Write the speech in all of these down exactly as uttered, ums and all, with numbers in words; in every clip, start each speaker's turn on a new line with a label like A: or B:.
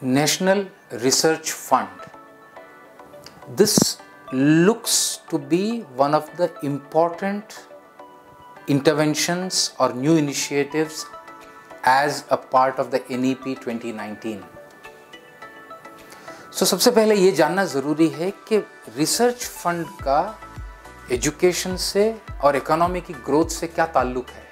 A: National Research Fund. This looks to be one of the important interventions or new initiatives as a part of the N E P twenty nineteen. So सबसे पहले ये जानना ज़रूरी है कि research fund का education से और इकोनॉमी की ग्रोथ से क्या ताल्लुक है।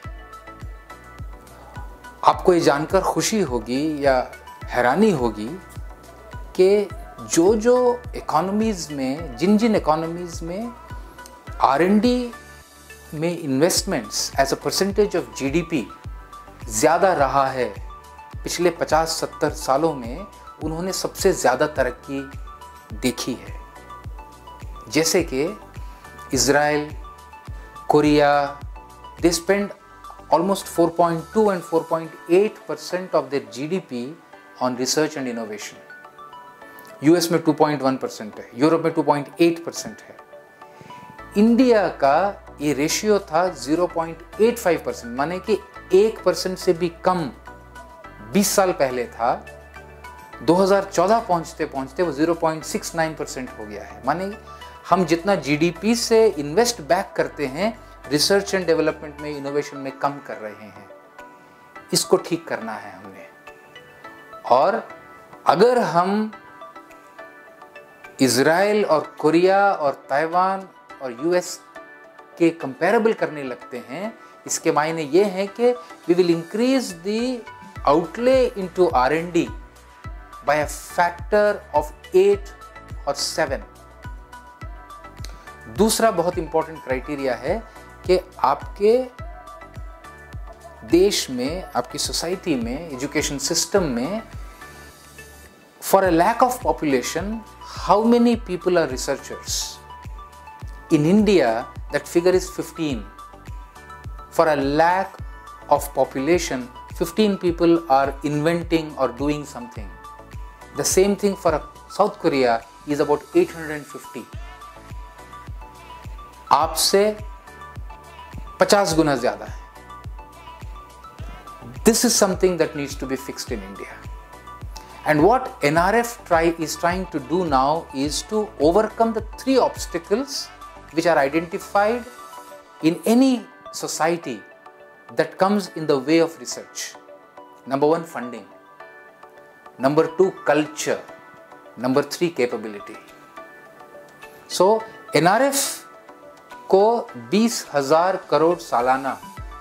A: आपको ये जानकर खुशी होगी या हैरानी होगी कि जो जो इकोनॉमीज़ में जिन जिन इकोनॉमीज़ में आर एंड डी में investments as a percentage of GDP ज़्यादा रहा है पिछले पचास सत्तर सालों में, उन्होंने सबसे ज़्यादा तरक्की देखी है। जैसे कि Israel, Korea, they spend almost four point two and four point eight percent of their G D P on research and innovation. U S में two point one percent है, यूरोप में two point eight percent है। India का ये ratio था zero point eight five percent, माने कि एक परसेंट से भी कम बीस साल पहले था। दो हज़ार चौदह पहुंचते पहुंचते वो zero point six nine percent हो गया है। माने हम जितना जीडीपी से इन्वेस्ट बैक करते हैं रिसर्च एंड डेवलपमेंट में, इनोवेशन में कम कर रहे हैं। इसको ठीक करना है हमने। और अगर हम इज़राइल और कोरिया और ताइवान और यूएस के कंपैरेबल करने लगते हैं, इसके मायने ये हैं कि we will increase the outlay into R and D by a factor of eight और सेवन। दूसरा बहुत इंपॉर्टेंट क्राइटेरिया है कि आपके देश में, आपकी सोसाइटी में, एजुकेशन सिस्टम में, for a lakh of population, how many people are researchers? In India that figure is fifteen. For a lakh of population, fifteen people are inventing or doing something. The same thing for South Korea is about eight hundred fifty. आपसे पचास गुना ज्यादा है। This is something that needs to be fixed in India. And what N R F try is trying to do now is to overcome the three obstacles which are identified in any society that comes in the way of research. Number one, funding. Number two, culture. Number three, capability. So N R F को बीस हजार करोड़ सालाना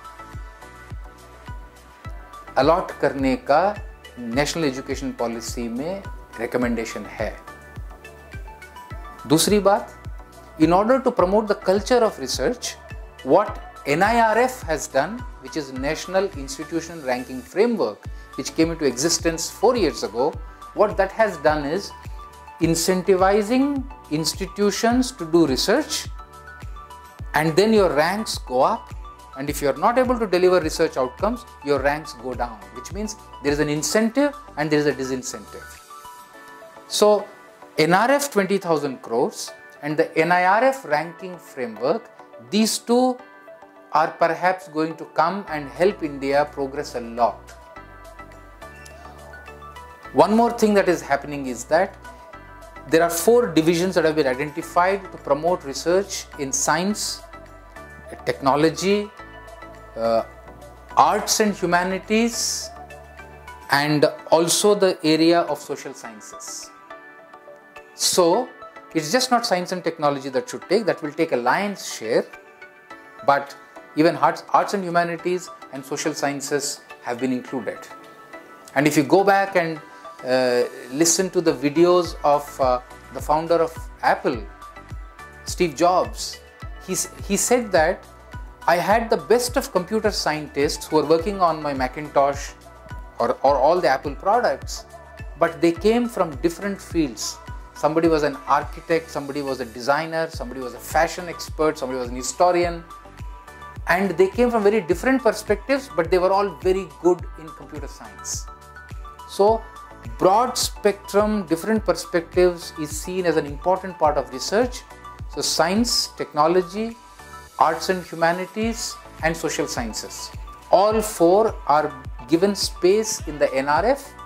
A: allot करने का national education policy में recommendation है। दूसरी बात, in order to promote the culture of research, what N I R F has done, which is National Institution Ranking Framework, which came into existence four years ago, what that has done is incentivizing institutions to do research, and then your ranks go up, and if you are not able to deliver research outcomes, your ranks go down, which means there is an incentive and there is a disincentive. So N R F twenty thousand crores and the N I R F ranking framework, these two are perhaps going to come and help India progress a lot. One more thing that is happening is that there are four divisions that have been identified to promote research in science, technology, uh, arts and humanities, and also the area of social sciences. So it's just not science and technology that should take, that will take a lion's share, but even arts, arts and humanities and social sciences have been included. And if you go back and uh, listen to the videos of uh, the founder of Apple, Steve Jobs, he's, he said that I had the best of computer scientists who were working on my Macintosh or, or all the Apple products, but they came from different fields. Somebody was an architect, somebody was a designer, somebody was a fashion expert, somebody was an historian, and they came from very different perspectives, but they were all very good in computer science. So broad spectrum, different perspectives is seen as an important part of research. So science, technology, arts and humanities, and social sciences, all four are given space in the N R F,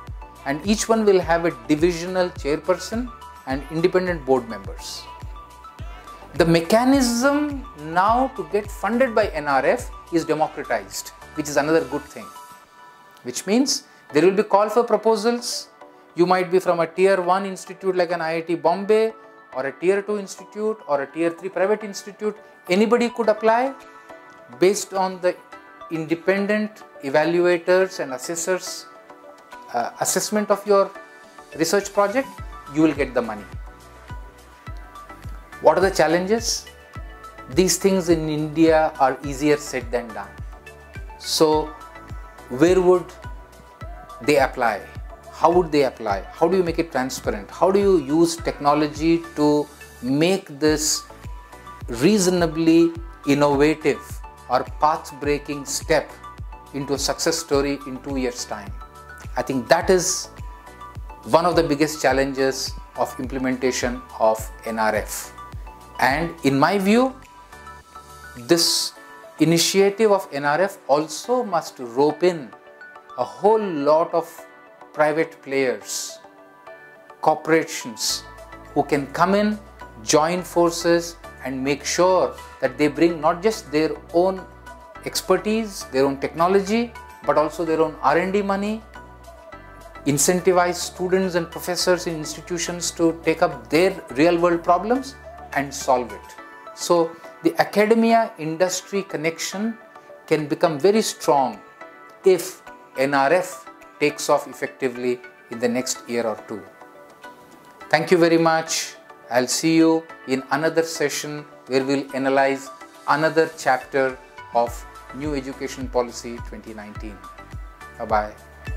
A: and each one will have a divisional chairperson and independent board members. The mechanism now to get funded by N R F is democratized, which is another good thing, which means there will be call for proposals. You might be from a tier one institute like an I I T Bombay, or a tier two institute, or a tier three private institute. Anybody could apply based on the independent evaluators and assessors uh, assessment of your research project. You will get the money. What are the challenges? These things in India are easier said than done. So where would they apply? How would they apply? How do you make it transparent? How do you use technology to make this reasonably innovative or path-breaking step into a success story in two years' time? I think that is one of the biggest challenges of implementation of N R F. And in my view, this initiative of N R F also must rope in a whole lot of private players, corporations who can come in, join forces and make sure that they bring not just their own expertise, their own technology, but also their own R and D money, incentivize students and professors in institutions to take up their real world problems and solve it. So the academia industry connection can become very strong if N R F takes off effectively in the next year or two. Thank you very much. I'll see you in another session where we'll analyze another chapter of New Education Policy twenty nineteen. Bye-bye.